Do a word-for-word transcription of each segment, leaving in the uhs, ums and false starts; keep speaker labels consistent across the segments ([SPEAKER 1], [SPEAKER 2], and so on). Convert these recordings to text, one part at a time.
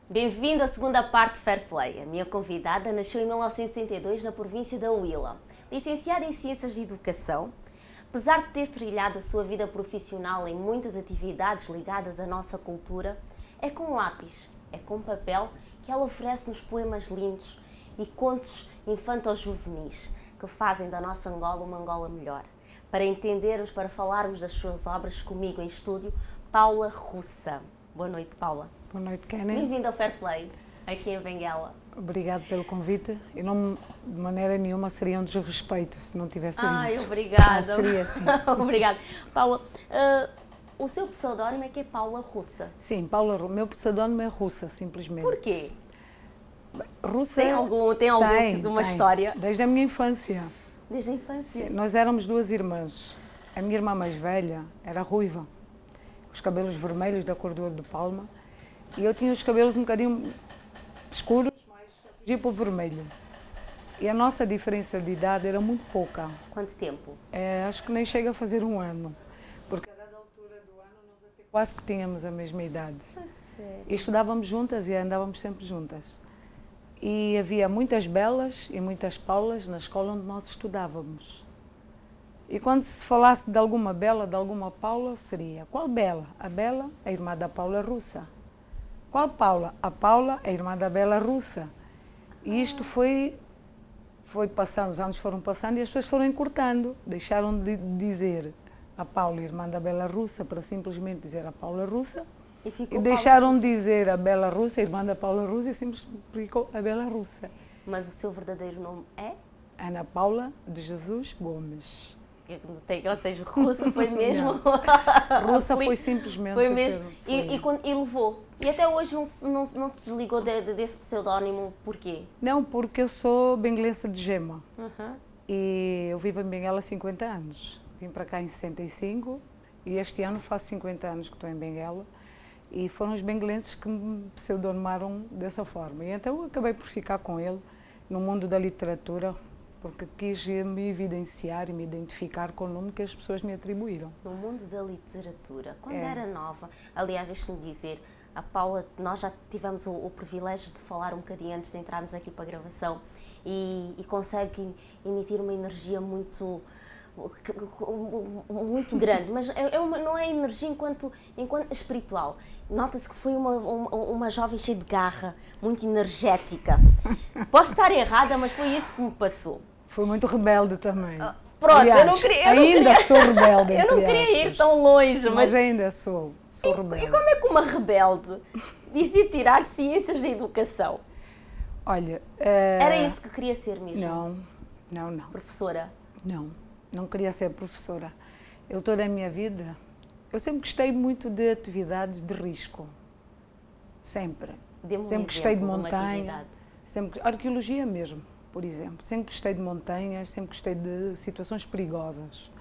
[SPEAKER 1] Bem-vindo à segunda parte do Fair Play. A minha convidada nasceu em mil novecentos e sessenta e dois na província da Huila. Licenciada em Ciências de Educação, apesar de ter trilhado a sua vida profissional em muitas atividades ligadas à nossa cultura, é com lápis, é com papel que ela oferece-nos poemas lindos e contos infanto-juvenis que fazem da nossa Angola uma Angola melhor. Para entendermos, para falarmos das suas obras, comigo em estúdio, Paula Russa. Boa noite, Paula.
[SPEAKER 2] Boa noite, Kenny.
[SPEAKER 1] Bem-vinda ao Fair Play, aqui em Benguela.
[SPEAKER 2] Obrigado pelo convite. E não, de maneira nenhuma, seria um desrespeito se não tivesse vindo.
[SPEAKER 1] Ai, obrigada.
[SPEAKER 2] Não seria assim.
[SPEAKER 1] Obrigada. Paula, uh, o seu pseudónimo é que é Paula Russa.
[SPEAKER 2] Sim, Paula, o meu pseudónimo é Russa, simplesmente.
[SPEAKER 1] Porquê?
[SPEAKER 2] Russa
[SPEAKER 1] Tem algum, tem algum
[SPEAKER 2] tem,
[SPEAKER 1] de uma
[SPEAKER 2] tem.
[SPEAKER 1] história?
[SPEAKER 2] Desde a minha infância.
[SPEAKER 1] Desde a infância?
[SPEAKER 2] Sim, nós éramos duas irmãs. A minha irmã mais velha era ruiva, os cabelos vermelhos da cor do ouro de palma, e eu tinha os cabelos um bocadinho escuros, mas fugia para o vermelho. E a nossa diferença de idade era muito pouca.
[SPEAKER 1] Quanto tempo?
[SPEAKER 2] É, acho que nem chega a fazer um ano, porque a dada altura do ano nós até quase que tínhamos a mesma idade.
[SPEAKER 1] Ah, sério?
[SPEAKER 2] E estudávamos juntas e andávamos sempre juntas. E havia muitas Belas e muitas Paulas na escola onde nós estudávamos. E quando se falasse de alguma Bela, de alguma Paula, seria: qual Bela? A Bela, a irmã da Paula Russa. Qual Paula? A Paula, a irmã da Bela Russa. E isto foi, foi passando, os anos foram passando e as pessoas foram encurtando. Deixaram de dizer a Paula, irmã da Bela Russa, para simplesmente dizer a Paula Russa.
[SPEAKER 1] E, ficou
[SPEAKER 2] E
[SPEAKER 1] Paula
[SPEAKER 2] deixaram
[SPEAKER 1] Russa.
[SPEAKER 2] de dizer a Bela Russa, a irmã da Paula Russa, e simplesmente ficou a Bela Russa.
[SPEAKER 1] Mas o seu verdadeiro nome é?
[SPEAKER 2] Ana Paula de Jesus Gomes.
[SPEAKER 1] Eu não tenho, ou seja, Russa foi mesmo...
[SPEAKER 2] Russa foi simplesmente...
[SPEAKER 1] Foi mesmo.
[SPEAKER 2] Foi.
[SPEAKER 1] E, e, quando- e levou. E até hoje não se, não, se- não se desligou de- de- desse pseudónimo. Porquê?
[SPEAKER 2] Não, porque eu sou benguelense de Gema.
[SPEAKER 1] Uhum.
[SPEAKER 2] E eu vivo em Benguela há cinquenta anos. Vim para cá em sessenta e cinco e este ano faço cinquenta anos que estou em Benguela. E foram os benguelenses que me pseudonimaram dessa forma. E então eu acabei por ficar com ele no mundo da literatura, porque quis me evidenciar e me identificar com o nome que as pessoas me atribuíram.
[SPEAKER 1] No mundo da literatura, quando
[SPEAKER 2] É.
[SPEAKER 1] era nova, aliás, deixe-me dizer, a Paula, nós já tivemos o, o privilégio de falar um bocadinho antes de entrarmos aqui para a gravação e, e consegue emitir uma energia muito, muito grande, mas é, é uma, não é energia enquanto, enquanto espiritual. Nota-se que foi uma, uma, uma jovem cheia de garra, muito energética. Posso estar errada, mas foi isso que me passou.
[SPEAKER 2] Fui muito rebelde também.
[SPEAKER 1] Pronto,
[SPEAKER 2] Aliás,
[SPEAKER 1] eu não queria... Eu não
[SPEAKER 2] ainda
[SPEAKER 1] queria,
[SPEAKER 2] sou rebelde,
[SPEAKER 1] eu não
[SPEAKER 2] entre
[SPEAKER 1] queria ir
[SPEAKER 2] aspas.
[SPEAKER 1] tão longe, mas...
[SPEAKER 2] Mas ainda sou, sou
[SPEAKER 1] E,
[SPEAKER 2] rebelde.
[SPEAKER 1] e como é que uma rebelde dizia tirar ciências de educação?
[SPEAKER 2] Olha... eh,
[SPEAKER 1] Era isso que queria ser mesmo?
[SPEAKER 2] Não, não, não.
[SPEAKER 1] Professora?
[SPEAKER 2] Não, não queria ser professora. Eu toda a minha vida, eu sempre gostei muito de atividades de risco. Sempre.
[SPEAKER 1] Dê-me um
[SPEAKER 2] Sempre gostei de
[SPEAKER 1] exemplo uma
[SPEAKER 2] montanha.
[SPEAKER 1] atividade.
[SPEAKER 2] Sempre, arqueologia mesmo, por exemplo. Sempre gostei de montanhas, sempre gostei de situações perigosas.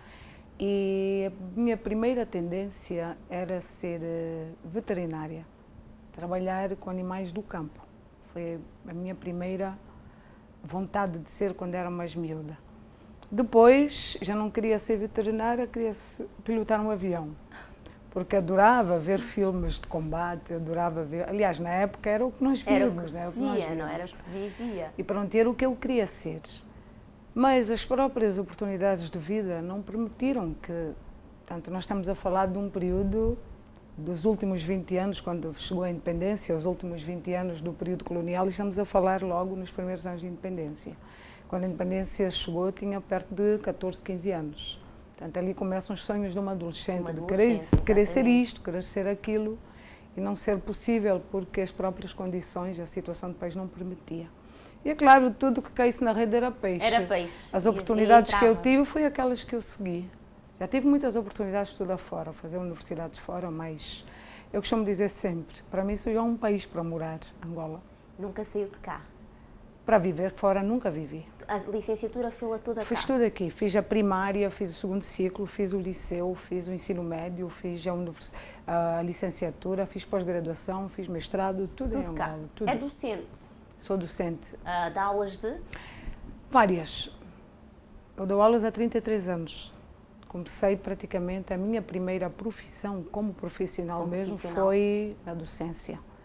[SPEAKER 2] E a minha primeira tendência era ser eh, veterinária, trabalhar com animais do campo. Foi a minha primeira vontade de ser quando era mais miúda. Depois, já não queria ser veterinária, queria se- pilotar um avião. Porque adorava ver filmes de combate, adorava ver... Aliás, na época era o que nós
[SPEAKER 1] Era o
[SPEAKER 2] víamos.
[SPEAKER 1] que
[SPEAKER 2] né?
[SPEAKER 1] se
[SPEAKER 2] nós
[SPEAKER 1] via, não era o
[SPEAKER 2] víamos.
[SPEAKER 1] que se vivia.
[SPEAKER 2] E pronto, era o que eu queria ser. Mas as próprias oportunidades de vida não permitiram que... Portanto, nós estamos a falar de um período dos últimos vinte anos, quando chegou a independência, os últimos vinte anos do período colonial, e estamos a falar logo nos primeiros anos de independência. Quando a independência chegou, eu tinha perto de catorze, quinze anos. Portanto, ali começam os sonhos de uma adolescente,
[SPEAKER 1] Uma
[SPEAKER 2] de querer,
[SPEAKER 1] adolescente,
[SPEAKER 2] querer ser
[SPEAKER 1] exatamente.
[SPEAKER 2] isto, querer ser aquilo, e não ser possível, porque as próprias condições, a situação do país não permitia. E é claro, tudo que caísse na rede era peixe.
[SPEAKER 1] Era peixe.
[SPEAKER 2] As
[SPEAKER 1] E-
[SPEAKER 2] oportunidades
[SPEAKER 1] e
[SPEAKER 2] que eu
[SPEAKER 1] entrava.
[SPEAKER 2] tive foi aquelas que eu segui. Já tive muitas oportunidades de estudar fora, fazer universidades fora, mas eu costumo dizer sempre, para mim isso é um país para morar, Angola.
[SPEAKER 1] Nunca saiu de cá.
[SPEAKER 2] Para viver fora, nunca vivi.
[SPEAKER 1] A licenciatura fez-la toda
[SPEAKER 2] Fiz
[SPEAKER 1] cá.
[SPEAKER 2] tudo aqui, fiz a primária, fiz o segundo ciclo, fiz o liceu, fiz o ensino médio, fiz a, univers... a licenciatura, fiz pós-graduação, fiz mestrado, tudo,
[SPEAKER 1] Tudo
[SPEAKER 2] em
[SPEAKER 1] cá.
[SPEAKER 2] Angola. Tudo.
[SPEAKER 1] É docente.
[SPEAKER 2] Sou docente.
[SPEAKER 1] Ah, dá aulas de...
[SPEAKER 2] Várias. Eu dou aulas há trinta e três anos. Comecei praticamente, a minha primeira profissão como profissional
[SPEAKER 1] Como
[SPEAKER 2] mesmo
[SPEAKER 1] profissional.
[SPEAKER 2] foi a docência.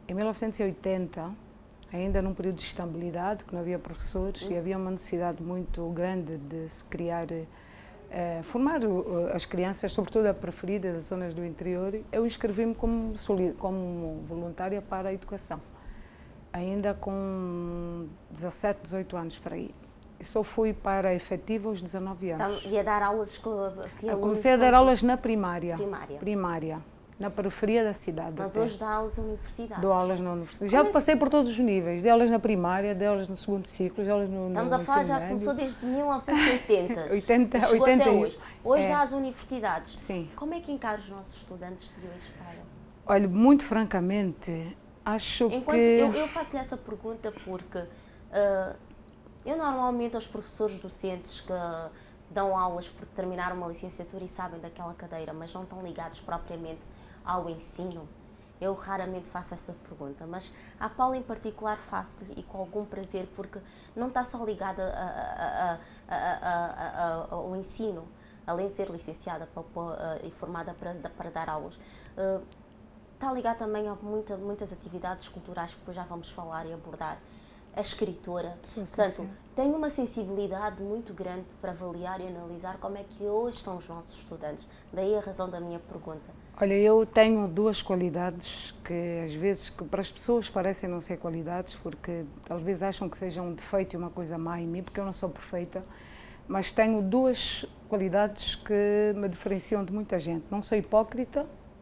[SPEAKER 2] em mil novecentos e oitenta, ainda num período de estabilidade, que não havia professores uhum. e havia uma necessidade muito grande de se criar, eh, formar as crianças, sobretudo a preferida das zonas do interior, eu inscrevi-me como, como voluntária para a educação, ainda com dezassete, dezoito anos para aí. E só fui para a efetiva aos dezanove anos.
[SPEAKER 1] Então, ia dar aulas com...
[SPEAKER 2] Eu comecei a dar aulas na primária.
[SPEAKER 1] Primária.
[SPEAKER 2] Primária. Na periferia da cidade.
[SPEAKER 1] Mas
[SPEAKER 2] até.
[SPEAKER 1] hoje dá aulas na universidade?
[SPEAKER 2] Dou aulas na universidade. Já passei por todos os níveis. Dei aulas na primária, dei aulas no segundo ciclo, dei aulas no
[SPEAKER 1] Estamos
[SPEAKER 2] no
[SPEAKER 1] a falar, já
[SPEAKER 2] médio.
[SPEAKER 1] começou desde mil novecentos e oitenta.
[SPEAKER 2] oitenta,
[SPEAKER 1] chegou
[SPEAKER 2] oitenta
[SPEAKER 1] até hoje. Hoje
[SPEAKER 2] é.
[SPEAKER 1] já às universidades.
[SPEAKER 2] Sim.
[SPEAKER 1] Como é que encara os nossos estudantes de hoje para?
[SPEAKER 2] Olha, muito francamente, acho
[SPEAKER 1] Enquanto
[SPEAKER 2] que...
[SPEAKER 1] Eu, eu faço-lhe essa pergunta porque uh, eu normalmente aos professores docentes que dão aulas porque terminaram uma licenciatura e sabem daquela cadeira, mas não estão ligados propriamente ao ensino, eu raramente faço essa pergunta, mas à Paula em particular faço-lhe e com algum prazer, porque não está só ligada a, a, a, a, ao ensino, além de ser licenciada para, e formada para, para dar aulas, uh, está ligada também a muita, muitas atividades culturais que depois já vamos falar e abordar. A escritora,
[SPEAKER 2] sim, sim,
[SPEAKER 1] portanto,
[SPEAKER 2] sim.
[SPEAKER 1] tem uma sensibilidade muito grande para avaliar e analisar como é que hoje estão os nossos estudantes. Daí a razão da minha pergunta.
[SPEAKER 2] Olha, eu tenho duas qualidades que às vezes que para as pessoas parecem não ser qualidades, porque talvez acham que sejam um defeito e uma coisa má em mim, porque eu não sou perfeita, mas tenho duas qualidades que me diferenciam de muita gente. Não sou hipócrita,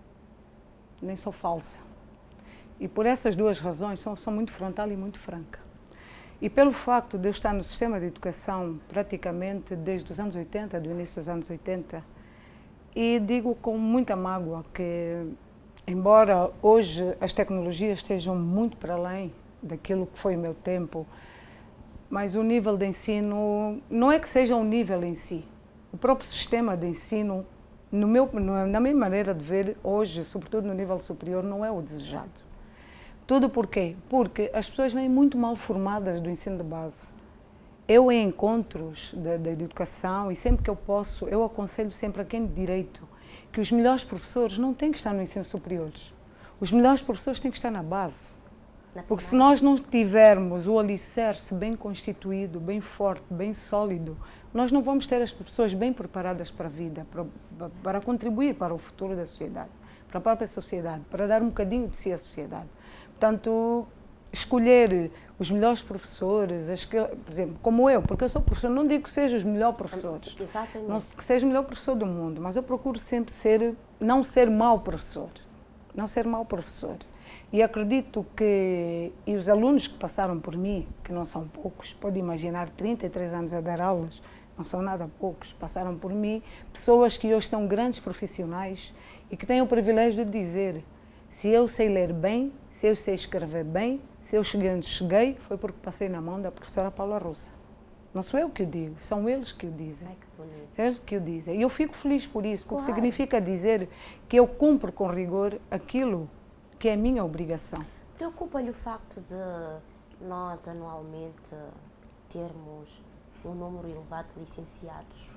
[SPEAKER 2] nem sou falsa. E por essas duas razões sou, sou muito frontal e muito franca. E pelo facto de eu estar no sistema de educação praticamente desde os anos oitenta, do início dos anos oitenta, e digo com muita mágoa que, embora hoje as tecnologias estejam muito para além daquilo que foi o meu tempo, mas o nível de ensino não é que seja um nível em si. O próprio sistema de ensino, no meu, na minha maneira de ver hoje, sobretudo no nível superior, não é o desejado. Tudo por quê? Porque as pessoas vêm muito mal formadas do ensino de base. Eu, em encontros de, de educação, e sempre que eu posso, eu aconselho sempre a quem de direito que os melhores professores não têm que estar no ensino superior. Os melhores professores têm que estar na base. Porque se nós não tivermos o alicerce bem constituído, bem forte, bem sólido, nós não vamos ter as pessoas bem preparadas para a vida, para, para contribuir para o futuro da sociedade, para a própria sociedade, para dar um bocadinho de si à sociedade. Portanto, escolher os melhores professores, as que, por exemplo, como eu, porque eu sou professor, não digo que seja os melhores professores,
[SPEAKER 1] Exatamente.
[SPEAKER 2] Não que seja o melhor professor do mundo, mas eu procuro sempre ser, não ser mau professor, não ser mau professor. E acredito que, e os alunos que passaram por mim, que não são poucos, pode imaginar, trinta e três anos a dar aulas, não são nada poucos, passaram por mim, pessoas que hoje são grandes profissionais e que têm o privilégio de dizer: se eu sei ler bem, se eu sei escrever bem, se eu cheguei onde cheguei, foi porque passei na mão da professora Paula Rosa. Não sou eu que o digo, são eles que o dizem.
[SPEAKER 1] Ai, que bonito.
[SPEAKER 2] São eles que o dizem. E eu fico feliz por isso, porque
[SPEAKER 1] Claro.
[SPEAKER 2] significa dizer que eu cumpro com rigor aquilo que é a minha obrigação.
[SPEAKER 1] Preocupa-lhe o facto de nós, anualmente, termos um número elevado de licenciados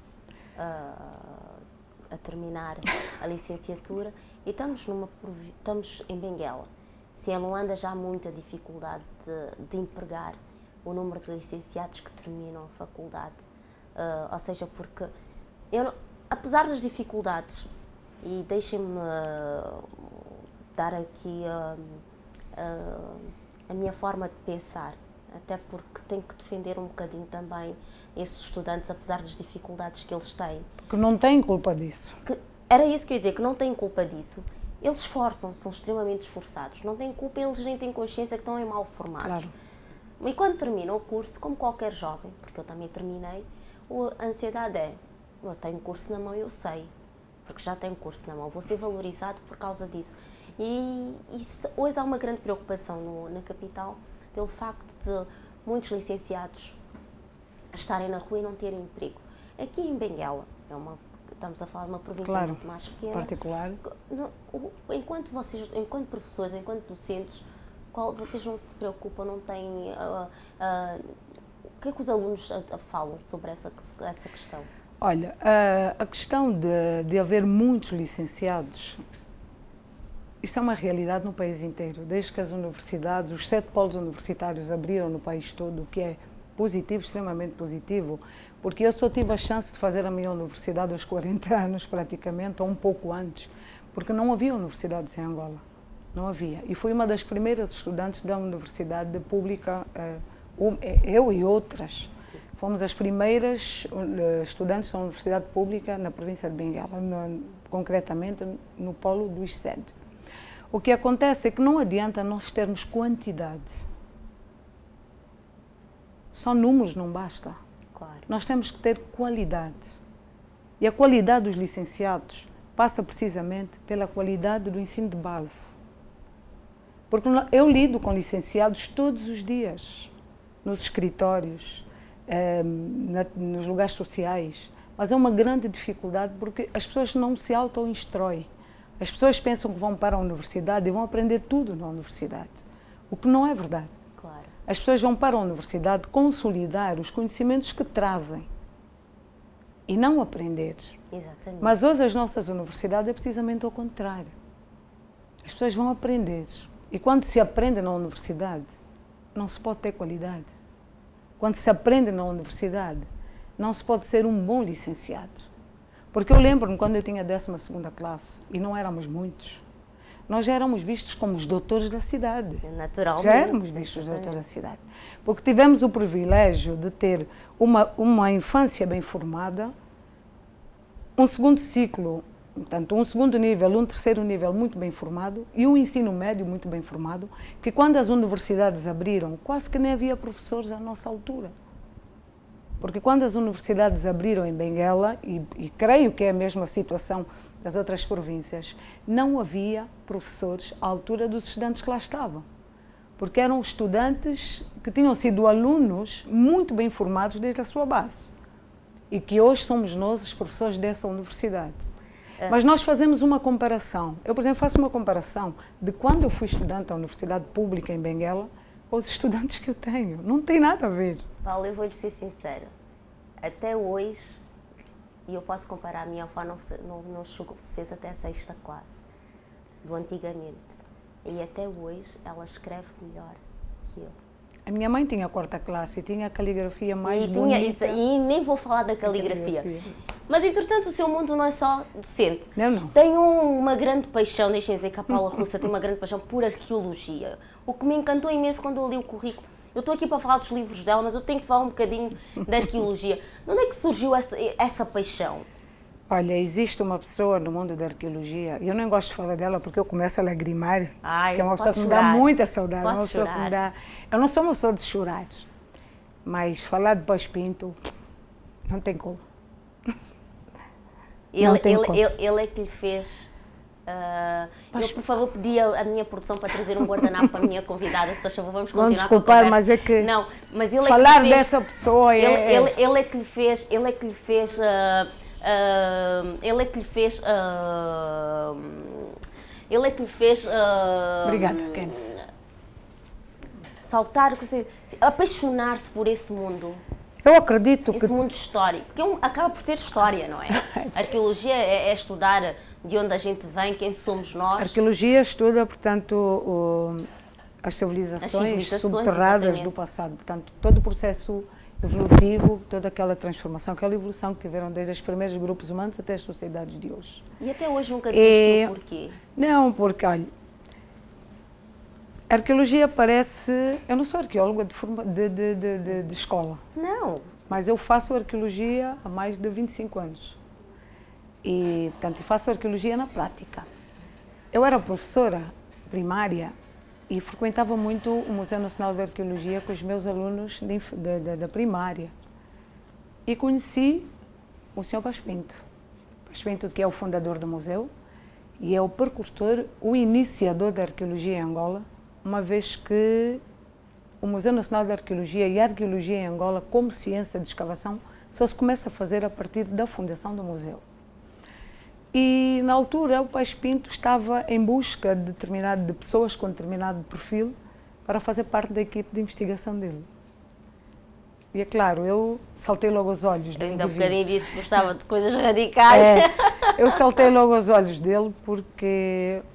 [SPEAKER 1] uh, a terminar a licenciatura e estamos, numa, estamos em Benguela. Se em Luanda já há muita dificuldade de, de empregar o número de licenciados que terminam a faculdade, uh, ou seja, porque, eu, apesar das dificuldades, e deixem-me uh, dar aqui uh, uh, a minha forma de pensar, até porque tenho que defender um bocadinho também esses estudantes, apesar das dificuldades que eles têm.
[SPEAKER 2] Que não têm culpa disso.
[SPEAKER 1] Que, era isso que eu ia dizer, que não têm culpa disso. Eles esforçam-se, são extremamente esforçados, não têm culpa, eles nem têm consciência que estão em mal formados.
[SPEAKER 2] Claro.
[SPEAKER 1] E quando terminam o curso, como qualquer jovem, porque eu também terminei, a ansiedade é: eu tenho curso na mão, eu sei, porque já tenho curso na mão, vou ser valorizado por causa disso. E, e hoje há uma grande preocupação no, na capital pelo facto de muitos licenciados estarem na rua e não terem emprego. Aqui em Benguela, é uma, estamos a falar de uma província
[SPEAKER 2] claro,
[SPEAKER 1] muito mais pequena.
[SPEAKER 2] Particular.
[SPEAKER 1] Enquanto vocês, enquanto professores, enquanto docentes, qual, vocês não se preocupam, não têm... Uh, uh, o que é que os alunos uh, falam sobre essa, essa questão?
[SPEAKER 2] Olha, uh, a questão de, de haver muitos licenciados isto é uma realidade no país inteiro. Desde que as universidades, os sete polos universitários abriram no país todo, o que é positivo, extremamente positivo, porque eu só tive a chance de fazer a minha universidade aos quarenta anos, praticamente, ou um pouco antes, porque não havia universidades em Angola. Não havia. E fui uma das primeiras estudantes da universidade pública, eu e outras. Fomos as primeiras estudantes da universidade pública na província de Benguela, no, concretamente no polo do I C E D. O que acontece é que não adianta nós termos quantidade. Só números não basta.
[SPEAKER 1] Claro. Nós
[SPEAKER 2] temos que ter qualidade. E a qualidade dos licenciados passa precisamente pela qualidade do ensino de base. Porque eu lido com licenciados todos os dias, nos escritórios, eh, na, nos lugares sociais, mas é uma grande dificuldade porque as pessoas não se auto-instroem. As pessoas pensam que vão para a universidade e vão aprender tudo na universidade, o que não é verdade.
[SPEAKER 1] Claro.
[SPEAKER 2] As pessoas vão para a universidade consolidar os conhecimentos que trazem e não aprender.
[SPEAKER 1] Exatamente.
[SPEAKER 2] Mas hoje as nossas universidades é precisamente o contrário. As pessoas vão aprender. E quando se aprende na universidade, não se pode ter qualidade. Quando se aprende na universidade, não se pode ser um bom licenciado. Porque eu lembro-me quando eu tinha a décima segunda classe, e não éramos muitos, nós já éramos vistos como os doutores da cidade.
[SPEAKER 1] Naturalmente.
[SPEAKER 2] Já éramos vistos os doutores da cidade. Porque tivemos o privilégio de ter uma, uma infância bem formada, um segundo ciclo, portanto, um segundo nível, um terceiro nível muito bem formado e um ensino médio muito bem formado, que quando as universidades abriram, quase que nem havia professores à nossa altura. Porque quando as universidades abriram em Benguela, e, e creio que é a mesma situação das outras províncias, não havia professores à altura dos estudantes que lá estavam. Porque eram estudantes que tinham sido alunos muito bem formados desde a sua base. E que hoje somos nós os professores dessa universidade. É. Mas nós fazemos uma comparação. Eu, por exemplo, faço uma comparação de quando eu fui estudante da universidade pública em Benguela com os estudantes que eu tenho. Não tem nada a ver.
[SPEAKER 1] Paulo, eu vou-lhe ser sincera. Até hoje, e eu posso comparar, a minha avó não se, não, não chegou, se fez até a sexta classe, do antigamente. E até hoje ela escreve melhor que eu.
[SPEAKER 2] A minha mãe tinha a quarta classe e tinha a caligrafia mais
[SPEAKER 1] e
[SPEAKER 2] bonita.
[SPEAKER 1] Tinha isso, e nem vou falar da caligrafia. caligrafia. Mas, entretanto, o seu mundo não é só docente.
[SPEAKER 2] Não, não.
[SPEAKER 1] Tem um, uma grande paixão, deixem dizer que a Paula Russa tem uma grande paixão por arqueologia. O que me encantou imenso quando eu li o currículo. Eu estou aqui para falar dos livros dela, mas eu tenho que falar um bocadinho da arqueologia. De onde é que surgiu essa, essa paixão?
[SPEAKER 2] Olha, existe uma pessoa no mundo da arqueologia, e eu não gosto de falar dela porque eu começo a lagrimar,
[SPEAKER 1] Ai,
[SPEAKER 2] que é uma pessoa que me
[SPEAKER 1] chorar.
[SPEAKER 2] dá muita saudade.
[SPEAKER 1] Pode
[SPEAKER 2] uma pessoa que me dá... Eu não sou uma pessoa de chorar, mas falar de Paz Pinto não tem como.
[SPEAKER 1] Ele,
[SPEAKER 2] não tem
[SPEAKER 1] ele,
[SPEAKER 2] como.
[SPEAKER 1] Ele, ele é que lhe fez... Uh, eu, por favor, pedi a, a minha produção para trazer um guardanapo para a minha convidada, se acham, vamos continuar.
[SPEAKER 2] Vamos desculpar, mas é que
[SPEAKER 1] não, mas ele
[SPEAKER 2] falar
[SPEAKER 1] é que lhe fez,
[SPEAKER 2] dessa pessoa é...
[SPEAKER 1] Ele, ele, ele é que lhe fez... Ele é que lhe fez... Uh, uh, ele é que lhe fez... Uh, ele é que lhe fez... Uh,
[SPEAKER 2] Obrigada, Ken.
[SPEAKER 1] Saltar, apaixonar-se por esse mundo.
[SPEAKER 2] Eu acredito
[SPEAKER 1] esse
[SPEAKER 2] que...
[SPEAKER 1] mundo histórico, porque um, acaba por ser história, não é? A arqueologia é, é estudar de onde a gente vem, quem somos nós.
[SPEAKER 2] A arqueologia estuda, portanto, o, as, civilizações as civilizações subterrâneas exatamente. do passado. Portanto, todo o processo evolutivo, toda aquela transformação, aquela evolução que tiveram desde os primeiros grupos humanos até as sociedades de hoje.
[SPEAKER 1] E até hoje nunca desistiu, e... porquê?
[SPEAKER 2] Não, porque, olha, a arqueologia parece... Eu não sou arqueóloga de, forma, de, de, de, de, de escola.
[SPEAKER 1] Não.
[SPEAKER 2] Mas eu faço arqueologia há mais de vinte e cinco anos. E, portanto, faço arqueologia na prática. Eu era professora primária e frequentava muito o Museu Nacional de Arqueologia com os meus alunos de, de, de, da primária. E conheci o senhor Paz Pinto. Paz Pinto, que é o fundador do museu e é o precursor, o iniciador da arqueologia em Angola, uma vez que o Museu Nacional de Arqueologia e a arqueologia em Angola, como ciência de escavação, só se começa a fazer a partir da fundação do museu. E, na altura, o Paz Pinto estava em busca de, determinado, de pessoas com determinado perfil para fazer parte da equipe de investigação dele. E, é claro, eu saltei logo aos olhos do
[SPEAKER 1] Ainda há
[SPEAKER 2] um
[SPEAKER 1] bocadinho disse que gostava de coisas radicais.
[SPEAKER 2] É, eu saltei logo aos olhos dele porque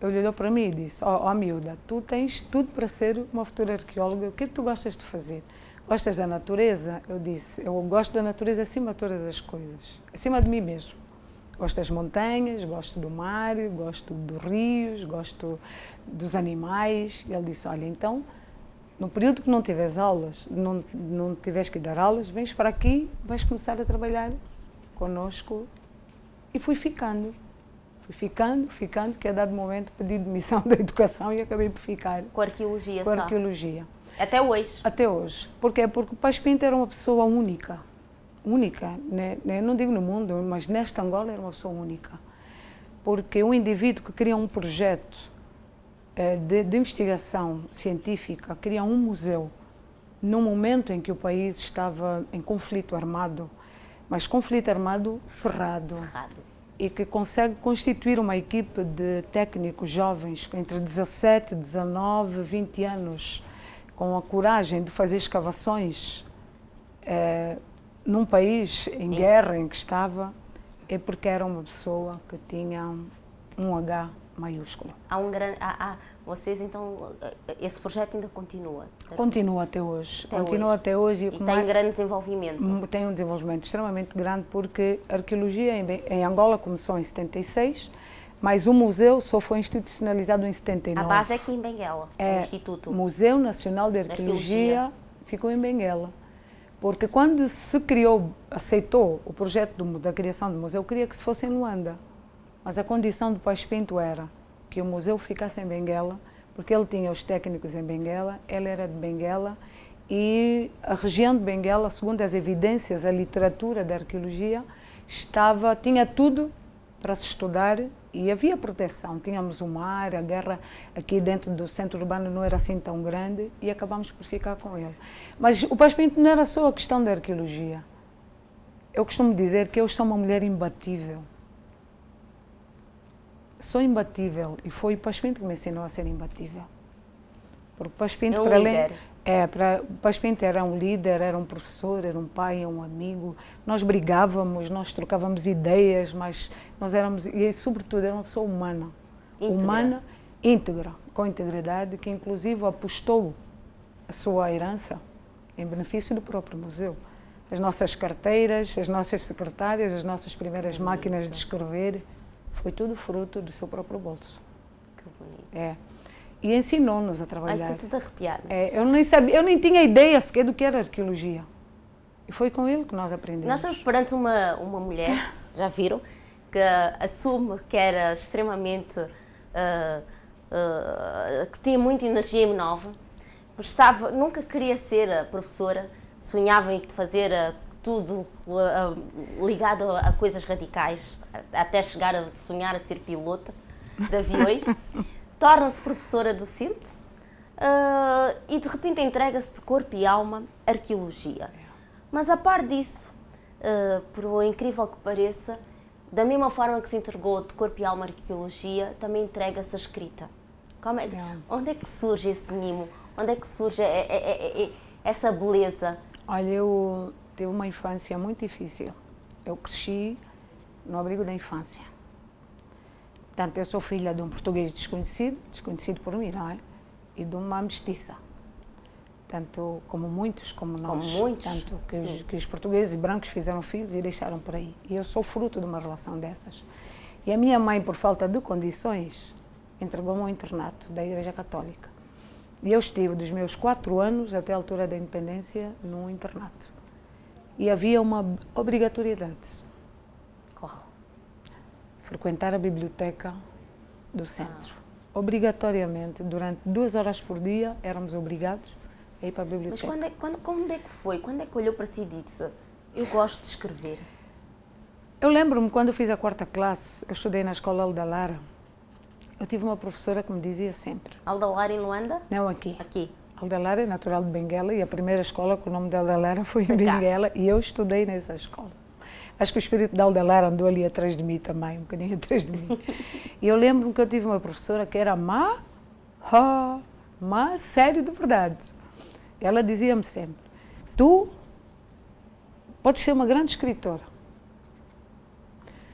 [SPEAKER 2] ele olhou para mim e disse, ó oh, oh, miúda, tu tens tudo para ser uma futura arqueóloga, o que é que tu gostas de fazer? Gostas da natureza? Eu disse, eu gosto da natureza acima de todas as coisas, acima de mim mesmo. Gosto das montanhas, gosto do mar, gosto dos rios, gosto dos animais. E ele disse, olha, então, no período que não tiveres aulas, não, não tiveres que dar aulas, vens para aqui, vais começar a trabalhar connosco. E fui ficando. Fui ficando, ficando, que a dado momento pedi demissão da educação e acabei por ficar.
[SPEAKER 1] Com arqueologia
[SPEAKER 2] Com
[SPEAKER 1] só?
[SPEAKER 2] arqueologia.
[SPEAKER 1] Até hoje?
[SPEAKER 2] Até hoje. Porquê? Porque o Paz Pinto era uma pessoa única. Única, né? Eu não digo no mundo, mas nesta Angola era uma pessoa única. Porque um indivíduo que cria um projeto eh, de, de investigação científica, cria um museu, num momento em que o país estava em conflito armado, mas conflito armado cerrado.
[SPEAKER 1] Cerrado.
[SPEAKER 2] E que consegue constituir uma equipe de técnicos jovens entre dezassete, dezanove, vinte anos, com a coragem de fazer escavações eh, num país em guerra em que estava, é porque era uma pessoa que tinha um H maiúsculo.
[SPEAKER 1] Há um grande, há, há, vocês então, esse projeto ainda continua?
[SPEAKER 2] Continua até hoje.
[SPEAKER 1] Até
[SPEAKER 2] continua
[SPEAKER 1] hoje.
[SPEAKER 2] até hoje.
[SPEAKER 1] E, e tem mais, grande desenvolvimento?
[SPEAKER 2] Tem um desenvolvimento extremamente grande, porque a arqueologia em, em Angola começou em setenta e seis, mas o museu só foi institucionalizado em setenta e nove.
[SPEAKER 1] A base é aqui em Benguela,
[SPEAKER 2] é,
[SPEAKER 1] o Instituto.
[SPEAKER 2] Museu Nacional de Arqueologia, Arqueologia ficou em Benguela. Porque quando se criou, aceitou o projeto do, da criação do museu, queria que se fosse em Luanda. Mas a condição do Paz Pinto era que o museu ficasse em Benguela, porque ele tinha os técnicos em Benguela, ele era de Benguela, e a região de Benguela, segundo as evidências, a literatura da arqueologia, estava, tinha tudo para se estudar e havia proteção. Tínhamos o mar, a guerra aqui dentro do centro urbano não era assim tão grande e acabamos por ficar com ele. Mas o Paz Pinto não era só a questão da arqueologia. Eu costumo dizer que eu sou uma mulher imbatível. Sou imbatível e foi o Paz Pinto que me ensinou a ser imbatível. Porque o Paz Pinto,
[SPEAKER 1] é um
[SPEAKER 2] para
[SPEAKER 1] líder.
[SPEAKER 2] além, é, para, o Paz Pinto era um líder, era um professor, era um pai, um amigo. Nós brigávamos, nós trocávamos ideias, mas nós éramos, e sobretudo, era uma pessoa humana.
[SPEAKER 1] Íntegra.
[SPEAKER 2] Humana, íntegra, com integridade, que inclusive apostou a sua herança em benefício do próprio museu. As nossas carteiras, as nossas secretárias, as nossas primeiras
[SPEAKER 1] que
[SPEAKER 2] máquinas
[SPEAKER 1] bonito.
[SPEAKER 2] de escrever, foi tudo fruto do seu próprio bolso.
[SPEAKER 1] Que bonito.
[SPEAKER 2] É. E ensinou-nos a trabalhar.
[SPEAKER 1] Mas estou tudo arrepiada.
[SPEAKER 2] É, eu, nem sabia, eu nem tinha ideia sequer do que era arqueologia. E foi com ele que nós aprendemos.
[SPEAKER 1] Nós estamos perante uma, uma mulher, já viram, que assume que era extremamente... Uh, uh, que tinha muita energia nova. Gostava, nunca queria ser professora, sonhava em fazer uh, tudo uh, ligado a, a coisas radicais, até chegar a sonhar a ser pilota de aviões. Torna-se professora docente uh, e de repente entrega-se de corpo e alma à arqueologia. Mas a par disso, uh, por incrível que pareça, da mesma forma que se entregou de corpo e alma à arqueologia, também entrega-se à escrita. Como é, onde é que surge esse mimo? Onde é que surge é, é, é, é, essa beleza?
[SPEAKER 2] Olha, eu tive uma infância muito difícil. Eu cresci no abrigo da infância. Portanto, eu sou filha de um português desconhecido, desconhecido por mim, não é? E de uma mestiça. Tanto como muitos, como nós.
[SPEAKER 1] Como muitos.
[SPEAKER 2] Tanto que os, que os portugueses e brancos fizeram filhos e deixaram por aí. E eu sou fruto de uma relação dessas. E a minha mãe, por falta de condições, entregou-me ao internato da Igreja Católica. E eu estive dos meus quatro anos até a altura da independência num internato. E havia uma obrigatoriedade.
[SPEAKER 1] Qual?
[SPEAKER 2] Frequentar a biblioteca do centro. Ah. Obrigatoriamente, durante duas horas por dia, éramos obrigados a ir para a biblioteca.
[SPEAKER 1] Mas quando é, quando, quando é que foi? Quando é que olhou para si e disse, eu gosto de escrever?
[SPEAKER 2] Eu lembro-me, quando eu fiz a quarta classe, eu estudei na escola Alda Lara, eu tive uma professora que me dizia sempre...
[SPEAKER 1] Alda Lara em Luanda?
[SPEAKER 2] Não, aqui.
[SPEAKER 1] Aqui.
[SPEAKER 2] Alda Lara é natural de Benguela e a primeira escola com o nome de Alda Lara foi em Benguela e eu estudei nessa escola. Acho que o espírito de Alda Lara andou ali atrás de mim também, um bocadinho atrás de mim. E eu lembro-me que eu tive uma professora que era má, oh, má, sério de verdade. Ela dizia-me sempre, tu podes ser uma grande escritora,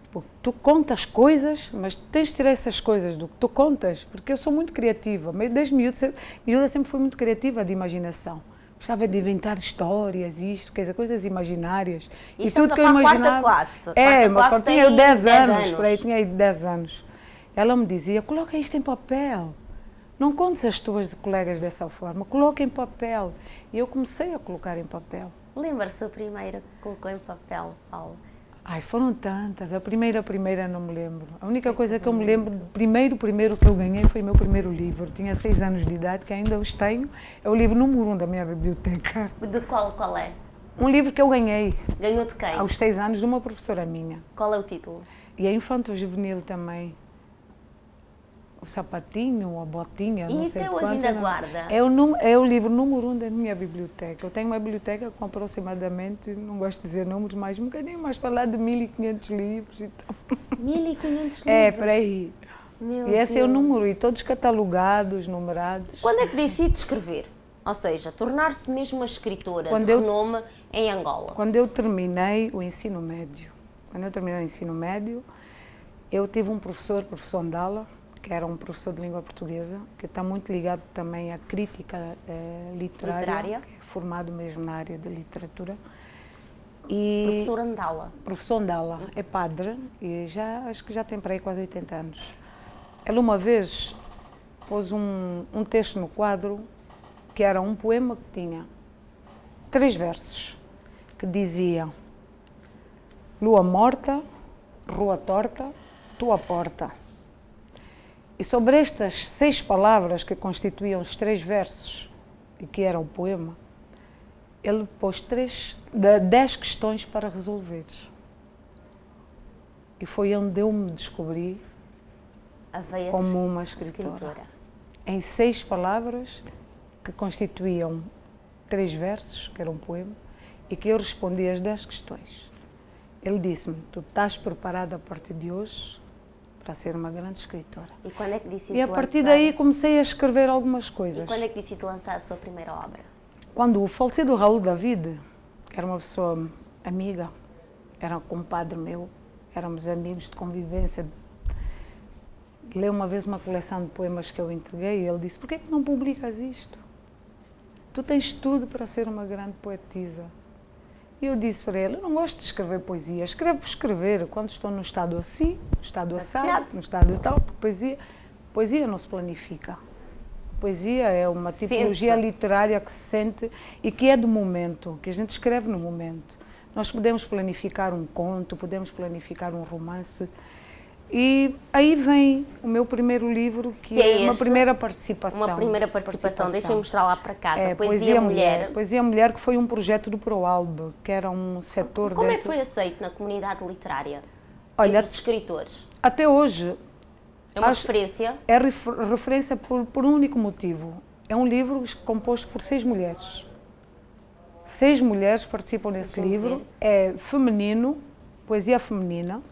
[SPEAKER 2] Porque tu contas coisas, mas tens de tirar essas coisas do que tu contas, porque eu sou muito criativa. Desde miúda, miúda sempre fui muito criativa de imaginação. Gostava de inventar histórias, isto, quer dizer, coisas imaginárias.
[SPEAKER 1] E, e tudo que eu imaginava. Quarta classe.
[SPEAKER 2] É,
[SPEAKER 1] quarta
[SPEAKER 2] mas
[SPEAKER 1] classe
[SPEAKER 2] tinha eu dez anos, por aí tinha dez anos. Ela me dizia, coloca isto em papel. Não contes as tuas colegas dessa forma, coloca em papel. E eu comecei a colocar em papel.
[SPEAKER 1] Lembra-se da primeira que colocou em papel, Paula?
[SPEAKER 2] Ai, foram tantas. A primeira, a primeira não me lembro. A única coisa que eu me lembro, primeiro, primeiro que eu ganhei foi o meu primeiro livro. Eu tinha seis anos de idade, que ainda os tenho. É o livro número um da minha biblioteca.
[SPEAKER 1] De qual, qual é?
[SPEAKER 2] Um livro que eu ganhei.
[SPEAKER 1] Ganhou de quem?
[SPEAKER 2] Aos seis anos, de uma professora minha.
[SPEAKER 1] Qual é o título?
[SPEAKER 2] E é infanto-juvenil também. O sapatinho, a botinha,
[SPEAKER 1] e
[SPEAKER 2] não sei
[SPEAKER 1] até hoje ainda guarda?
[SPEAKER 2] É o, é o livro número um da minha biblioteca. Eu tenho uma biblioteca com aproximadamente, não gosto de dizer números, mas um bocadinho mais para lá de mil e quinhentos livros. E tal.
[SPEAKER 1] mil e quinhentos livros?
[SPEAKER 2] É, por aí.
[SPEAKER 1] Meu
[SPEAKER 2] e esse
[SPEAKER 1] Deus.
[SPEAKER 2] é o número, e todos catalogados, numerados.
[SPEAKER 1] Quando é que decide escrever? Ou seja, tornar-se mesmo uma escritora
[SPEAKER 2] quando
[SPEAKER 1] de
[SPEAKER 2] eu,
[SPEAKER 1] renome em Angola?
[SPEAKER 2] Quando eu terminei o ensino médio. Quando eu terminei o ensino médio, eu tive um professor, professor Ndala, que era um professor de língua portuguesa, que está muito ligado também à crítica eh, literária,
[SPEAKER 1] literária,
[SPEAKER 2] que é formado mesmo na área de literatura. E
[SPEAKER 1] professor Ndala.
[SPEAKER 2] Professor Ndala, é padre e já, acho que já tem para aí quase oitenta anos. Ele uma vez pôs um, um texto no quadro, que era um poema que tinha três versos, que dizia: lua morta, rua torta, tua porta. E sobre estas seis palavras que constituíam os três versos, e que era o poema, ele pôs três, dez questões para resolver. E foi onde eu me descobri como uma escritora. escritora. Em seis palavras que constituíam três versos, que era um poema, e que eu respondi as dez questões. Ele disse-me, tu estás preparada a partir de hoje para ser uma grande escritora.
[SPEAKER 1] E quando é que decidi
[SPEAKER 2] E a partir lançar... daí comecei a escrever algumas coisas.
[SPEAKER 1] E quando é que decidi lançar a sua primeira obra?
[SPEAKER 2] Quando o falecido Raul David, que era uma pessoa amiga, era um compadre meu, éramos amigos de convivência, leu uma vez uma coleção de poemas que eu entreguei e ele disse, por que é que não publicas isto? Tu tens tudo para ser uma grande poetisa. E eu disse para ele, eu não gosto de escrever poesia, escrevo por escrever, quando estou no estado assim, no estado assado, no estado tal, porque poesia, poesia não se planifica. Poesia é uma tipologia literária que se sente e que é do momento, que a gente escreve no momento. Nós podemos planificar um conto, podemos planificar um romance. E aí vem o meu primeiro livro, que, que é, é uma primeira participação.
[SPEAKER 1] Uma primeira participação, participação. Deixa-me mostrar lá para casa.
[SPEAKER 2] É,
[SPEAKER 1] Poesia,
[SPEAKER 2] Poesia
[SPEAKER 1] Mulher.
[SPEAKER 2] Mulher. Poesia Mulher, que foi um projeto do ProAlb, que era um setor...
[SPEAKER 1] Como
[SPEAKER 2] dentro...
[SPEAKER 1] é que foi aceito na comunidade literária?
[SPEAKER 2] Olha,
[SPEAKER 1] entre os escritores?
[SPEAKER 2] Até hoje...
[SPEAKER 1] É uma referência?
[SPEAKER 2] É refer referência por, por um único motivo. É um livro composto por seis mulheres. Seis mulheres participam nesse livro. Ver. É feminino, poesia feminina,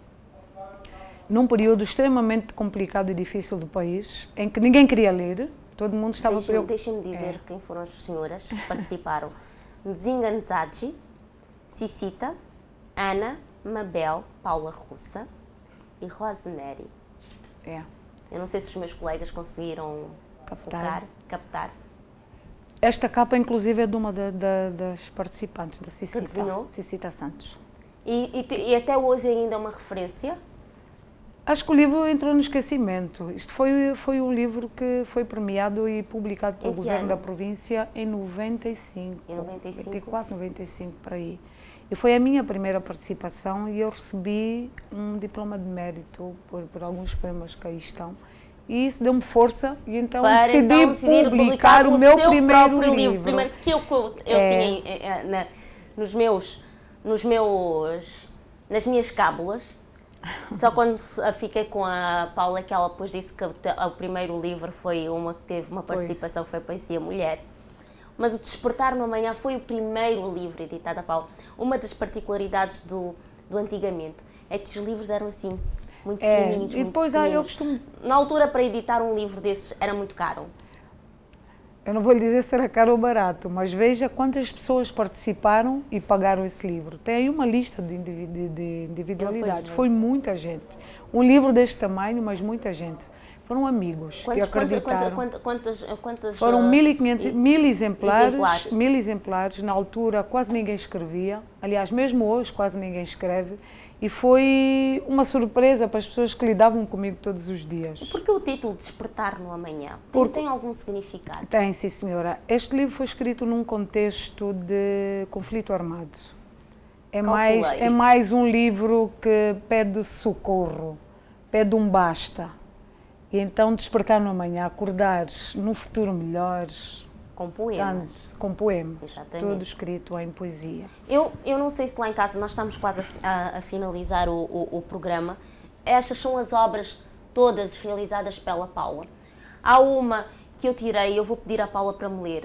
[SPEAKER 2] num período extremamente complicado e difícil do país, em que ninguém queria ler, todo mundo estava preocupado.
[SPEAKER 1] Deixem-me dizer é. quem foram as senhoras que participaram. Nzinga Nzadji, Cicita, Ana, Mabel, Paula Russa e Rosemary.
[SPEAKER 2] É.
[SPEAKER 1] Eu não sei se os meus colegas conseguiram captar. Focar, captar.
[SPEAKER 2] Esta capa, inclusive, é de uma da, da, das participantes, da Cicita, Cicita Santos.
[SPEAKER 1] E, e, e até hoje ainda é uma referência?
[SPEAKER 2] Acho que o livro entrou no esquecimento. Isto foi, foi um livro que foi premiado e publicado pelo governo ano? da província em noventa e cinco.
[SPEAKER 1] Em noventa e cinco?
[SPEAKER 2] noventa e quatro, noventa e cinco, por aí. E foi a minha primeira participação e eu recebi um diploma de mérito por, por alguns poemas que aí estão. E isso deu-me força e então
[SPEAKER 1] Para
[SPEAKER 2] decidi
[SPEAKER 1] então
[SPEAKER 2] publicar,
[SPEAKER 1] publicar
[SPEAKER 2] o,
[SPEAKER 1] o
[SPEAKER 2] meu
[SPEAKER 1] seu
[SPEAKER 2] primeiro
[SPEAKER 1] próprio livro.
[SPEAKER 2] livro.
[SPEAKER 1] Primeiro que eu, eu, eu é. tinha na, nos meus, nos meus, nas minhas cábulas. Só quando fiquei com a Paula que ela depois disse que o primeiro livro foi uma que teve uma participação, foi, foi Poesia Mulher. Mas o Despertar no Amanhã foi o primeiro livro editado a Paula. Uma das particularidades do, do antigamente é que os livros eram assim, muito
[SPEAKER 2] é,
[SPEAKER 1] fininhos,
[SPEAKER 2] e depois
[SPEAKER 1] muito
[SPEAKER 2] ah, eu costumo...
[SPEAKER 1] Na altura, para editar um livro desses, era muito caro.
[SPEAKER 2] eu não vou lhe dizer se era caro ou barato, mas veja quantas pessoas participaram e pagaram esse livro. Tem aí uma lista de, de, de individualidades. Foi muita gente. Um livro deste tamanho, mas muita gente. Foram amigos
[SPEAKER 1] quantos,
[SPEAKER 2] que acreditaram.
[SPEAKER 1] Quantas, quantas, quantas,
[SPEAKER 2] Foram mil e quinhentos, mil exemplares,
[SPEAKER 1] exemplares.
[SPEAKER 2] Mil exemplares. Na altura quase ninguém escrevia. Aliás, mesmo hoje quase ninguém escreve. E foi uma surpresa para as pessoas que lidavam comigo todos os dias.
[SPEAKER 1] Por que o título Despertar no Amanhã? Tem, Porque... tem algum significado?
[SPEAKER 2] Tem, sim, senhora. Este livro foi escrito num contexto de conflito armado. É mais, é mais um livro que pede socorro, pede um basta. E então despertar no amanhã, acordar num futuro melhor.
[SPEAKER 1] Com poemas.
[SPEAKER 2] Tanto, com poemas.
[SPEAKER 1] Exatamente.
[SPEAKER 2] Tudo escrito em poesia.
[SPEAKER 1] Eu, eu não sei se lá em casa, nós estamos quase a, a, a finalizar o, o, o programa. Estas são as obras todas realizadas pela Paula. Há uma que eu tirei, eu vou pedir à Paula para me ler.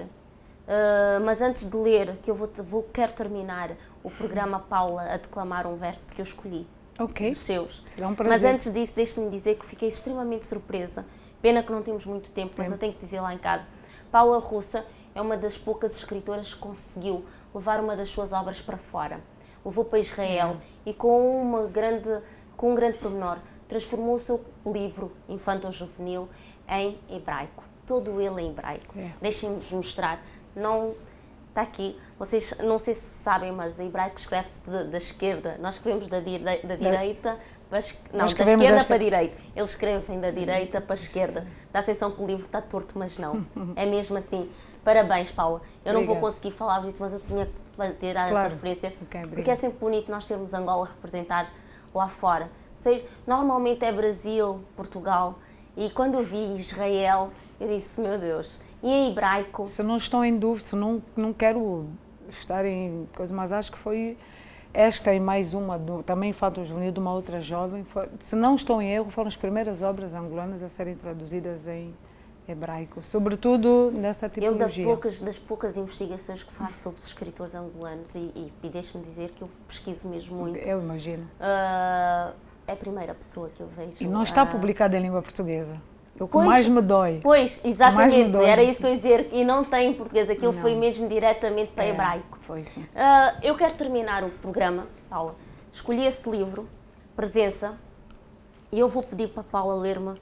[SPEAKER 1] Uh, mas antes de ler, que eu vou, vou, quero terminar o programa, Paula, a declamar um verso que eu escolhi.
[SPEAKER 2] Ok.
[SPEAKER 1] Dos seus.
[SPEAKER 2] Será um prazer.
[SPEAKER 1] Mas antes disso, deixe-me dizer que fiquei extremamente surpresa. Pena que não temos muito tempo, mas eu tenho que dizer lá em casa. Paula Russa é uma das poucas escritoras que conseguiu levar uma das suas obras para fora. Levou para Israel é. e com, uma grande, com um grande pormenor transformou o seu livro infanto-juvenil em hebraico. Todo ele em hebraico. É. Deixem-me mostrar. Não está aqui. Vocês não sei se sabem, mas hebraico escreve-se da esquerda. Nós escrevemos da, dire, da direita para não, da esquerda para a direita. Eles escrevem da direita para a esquerda. Dá a sensação que o livro está torto, mas não. É mesmo assim. Parabéns, Paula. Eu não Obrigada. vou conseguir falar disso, mas eu tinha que tirar claro. essa referência. Okay, porque é sempre bonito nós termos Angola representar lá fora. Seja, normalmente é Brasil, Portugal. E quando eu vi Israel, eu disse, meu Deus. E em hebraico...
[SPEAKER 2] Se não estão em dúvida, se não, não quero estar em coisa, mas acho que foi esta e mais uma, do, também infanto-juvenil, de uma outra jovem. Foi, se não estou em erro, foram as primeiras obras angolanas a serem traduzidas em hebraico, sobretudo nessa tipologia.
[SPEAKER 1] Eu, das poucas, das poucas investigações que faço sobre os escritores angolanos, e, e, e deixe-me dizer que eu pesquiso mesmo muito.
[SPEAKER 2] Eu imagino.
[SPEAKER 1] Uh, é a primeira pessoa que eu vejo.
[SPEAKER 2] E não está uh, publicada em língua portuguesa. O que pois, mais me dói.
[SPEAKER 1] Pois, exatamente, dói. Era isso que eu ia dizer. E não tem em português, aquilo não. foi mesmo diretamente para é, hebraico.
[SPEAKER 2] Foi sim.
[SPEAKER 1] Uh, eu quero terminar o programa, Paula. Escolhi esse livro, Presença, e eu vou pedir para a Paula ler-me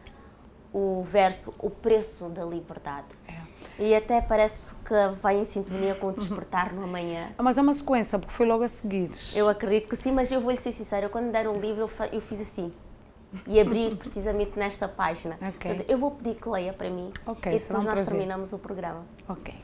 [SPEAKER 1] o verso O Preço da Liberdade. É. E até parece que vai em sintonia com o Despertar no Amanhã.
[SPEAKER 2] Mas é uma sequência, porque foi logo a seguir.
[SPEAKER 1] Eu acredito que sim, mas eu vou-lhe ser sincera, quando me deram um livro eu fiz assim. E abrir precisamente nesta página. Okay. Portanto, eu vou pedir que leia para mim okay, e depois nós prazer. terminamos o programa.
[SPEAKER 2] Ok.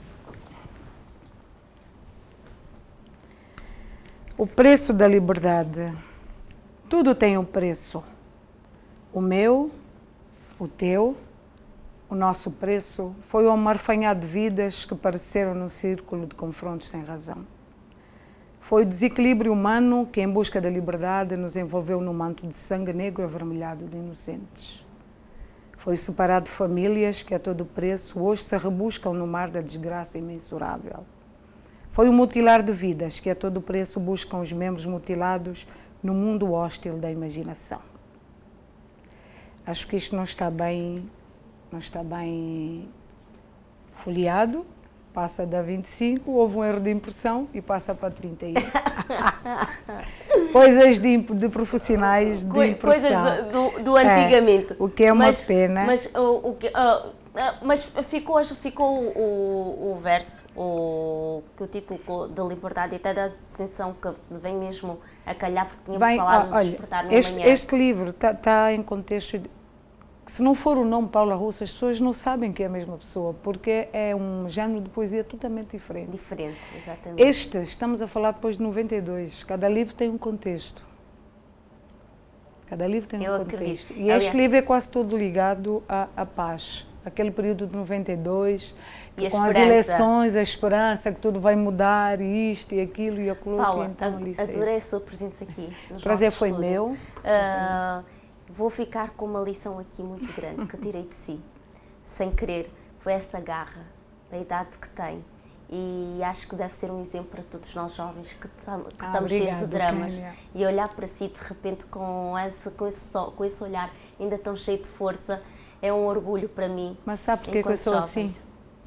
[SPEAKER 2] O preço da liberdade. Tudo tem um preço. O meu, o teu, o nosso preço foi um amarfanhado de vidas que pareceram num círculo de confrontos sem razão. Foi o desequilíbrio humano que, em busca da liberdade, nos envolveu num manto de sangue negro avermelhado de inocentes. Foi o separar de famílias que, a todo preço, hoje se rebuscam no mar da desgraça imensurável. Foi o mutilar de vidas que, a todo preço, buscam os membros mutilados no mundo hostil da imaginação. Acho que isto não está bem, não está bem folheado. Passa da vinte e cinco, houve um erro de impressão e passa para trinta e um. Coisas de, de profissionais de impressão.
[SPEAKER 1] Coisas do, do, do antigamente.
[SPEAKER 2] É, o que é uma
[SPEAKER 1] mas,
[SPEAKER 2] pena.
[SPEAKER 1] Mas, o, o que, uh, uh, mas ficou, ficou o, o verso, o, que o título da liberdade, e até da distinção que vem mesmo a calhar, porque tínhamos Bem, falado
[SPEAKER 2] olha,
[SPEAKER 1] de Despertar no
[SPEAKER 2] este,
[SPEAKER 1] Amanhã.
[SPEAKER 2] Este livro está tá em contexto... De, se não for o nome Paula Russa, as pessoas não sabem que é a mesma pessoa, porque é um género de poesia totalmente diferente.
[SPEAKER 1] Diferente, exatamente.
[SPEAKER 2] Este, estamos a falar depois de noventa e dois, cada livro tem um contexto. Cada livro tem um
[SPEAKER 1] Eu
[SPEAKER 2] contexto.
[SPEAKER 1] Acredito.
[SPEAKER 2] E este livro é quase todo ligado à, à paz. Aquele período de noventa e dois,
[SPEAKER 1] e
[SPEAKER 2] com as eleições, a esperança que tudo vai mudar, e isto e aquilo e aquilo.
[SPEAKER 1] Paula,
[SPEAKER 2] então,
[SPEAKER 1] adorei a sua presença aqui.
[SPEAKER 2] O prazer foi
[SPEAKER 1] estúdio.
[SPEAKER 2] meu.
[SPEAKER 1] Uh, Vou ficar com uma lição aqui muito grande que tirei de si, sem querer. Foi esta garra, a idade que tem. E acho que deve ser um exemplo para todos nós jovens que, tam, que ah, estamos obrigado, cheios de dramas. Cânia. E olhar para si de repente com esse, com, esse, com esse olhar ainda tão cheio de força, é um orgulho para mim.
[SPEAKER 2] Mas sabe porque que eu sou
[SPEAKER 1] jovem.
[SPEAKER 2] assim?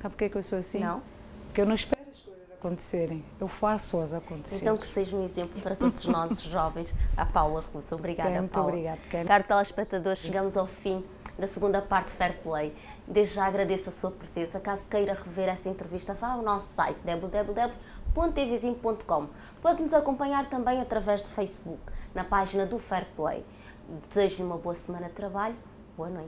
[SPEAKER 2] Sabe porquê que eu sou assim?
[SPEAKER 1] Não.
[SPEAKER 2] Porque eu não espero as coisas acontecerem, eu faço-as acontecer.
[SPEAKER 1] Então que seja um exemplo para todos nós jovens. A Paula Russo. Obrigada,
[SPEAKER 2] Bem, muito
[SPEAKER 1] Paula.
[SPEAKER 2] obrigada, Ken.
[SPEAKER 1] Caro telespectadores, chegamos ao fim da segunda parte de Fair Play. Desde já agradeço a sua presença. Caso queira rever essa entrevista, vá ao nosso site w w w ponto t v zinho ponto com. Pode nos acompanhar também através do Facebook, na página do Fair Play. Desejo-lhe uma boa semana de trabalho. Boa noite.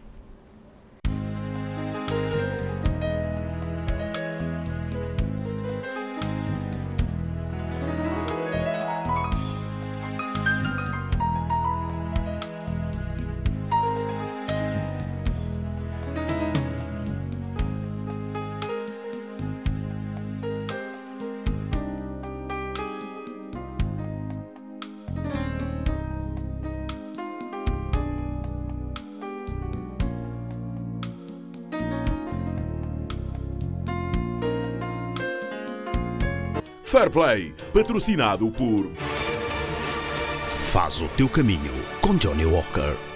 [SPEAKER 3] Fair Play, patrocinado por
[SPEAKER 4] Faz o teu caminho com Johnny Walker.